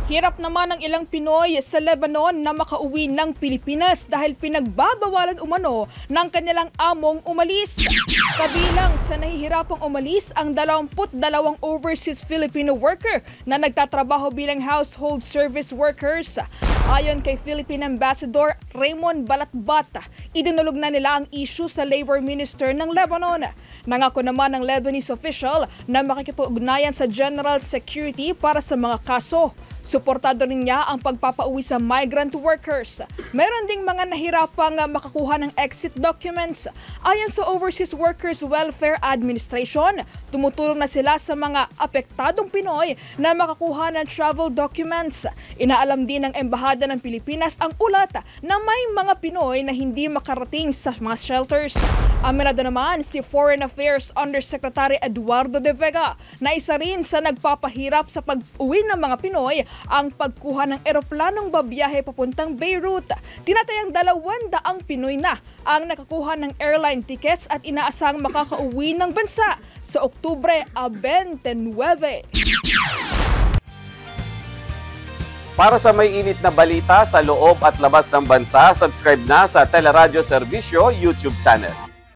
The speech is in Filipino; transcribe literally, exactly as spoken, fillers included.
Hirap naman ang ilang Pinoy sa Lebanon na makauwi ng Pilipinas dahil pinagbabawalan umano ng kanilang among umalis. Kabilang sa nahihirapang umalis ang dalawampu't dalawang overseas Filipino worker na nagtatrabaho bilang household service workers. Ayon kay Philippine Ambassador Raymond Balatbat, idinulog na nila ang issue sa Labor Minister ng Lebanon. Nangako naman ng Lebanese official na makikipag-ugnayan sa General Security para sa mga kaso. Suportado rin niya ang pagpapauwi sa migrant workers. Meron ding mga nahirapang makakuha ng exit documents. Ayon sa Overseas Workers Welfare Administration, tumutulong na sila sa mga apektadong Pinoy na makakuha ng travel documents. Inaalam din ng Embahada ng Pilipinas ang ulat na may mga Pinoy na hindi makarating sa mga shelters. Aminado naman si Foreign Affairs Undersecretary Eduardo De Vega na isa rin sa nagpapahirap sa pag-uwi ng mga Pinoy ang pagkuha ng eroplanong babiyahe papuntang Beirut. Tinatayang dalawang daang Pinoy na ang nakakuha ng airline tickets at inaasang makakauwi ng bansa sa Oktubre twenty-nine. Para sa may init na balita sa loob at labas ng bansa, subscribe na sa Teleradyo Serbisyo YouTube channel.